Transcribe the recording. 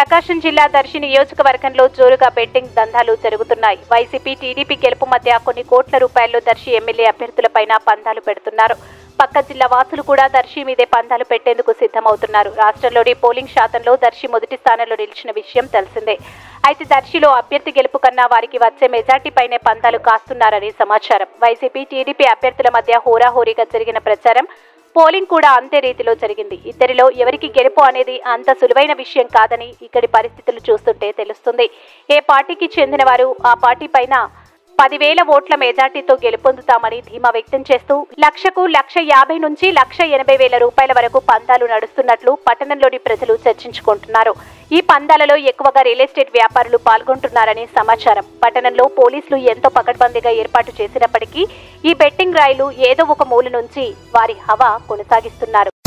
ప్రకాశం జిల్లా దర్శి నియోజకవర్గంలో జోరుగా బెట్టింగ్ దందాలు జరుగుతున్నాయి. వైసీపీ టీడీపీ గెలుపు మధ్య కొన్ని కోట్ల రూపాయలు దర్శి ఎమ్మెల్యే అభ్యర్థులపైన పందాలు పెడుతున్నారు. పక్క జిల్లా వాసులు కూడా దర్శి మీదే పందాలు పెట్టేందుకు సిద్ధమవుతున్నారు. రాష్ట్రంలోని పోలింగ్ శాతంలో దర్శి మొదటి స్థానంలో నిలిచిన విషయం తెలిసిందే. అయితే దర్శిలో అభ్యర్థి గెలుపు కన్నా వారికి వచ్చే మెజార్టీపైనే పందాలు కాస్తున్నారని సమాచారం. వైసీపీ టీడీపీ అభ్యర్థుల మధ్య హోరాహోరీగా జరిగిన ప్రచారం, పోలింగ్ కూడా అంతే రీతిలో జరిగింది. ఇద్దరిలో ఎవరికి గెలుపు అనేది అంత సులువైన విషయం కాదని ఇక్కడి పరిస్థితులు చూస్తుంటే తెలుస్తుంది. ఏ పార్టీకి చెందిన వారు ఆ పార్టీ పైన 10,000 ఓట్ల మెజార్టీతో గెలుపొందుతామని ధీమా వ్యక్తం చేస్తూ 1,50,000 నుంచి 1,80,000 రూపాయల వరకు పందాలు నడుస్తున్నట్లు పట్టణంలోని ప్రజలు చర్చించుకుంటున్నారు. ఈ పందాలలో ఎక్కువగా రియల్ ఎస్టేట్ వ్యాపారులు పాల్గొంటున్నారని సమాచారం. పట్టణంలో పోలీసులు ఎంతో పకడ్బందీగా ఏర్పాటు చేసినప్పటికీ ఈ బెట్టింగ్ రాయిలు ఏదో ఒక మూల నుంచి వారి హవా కొనసాగిస్తున్నారు.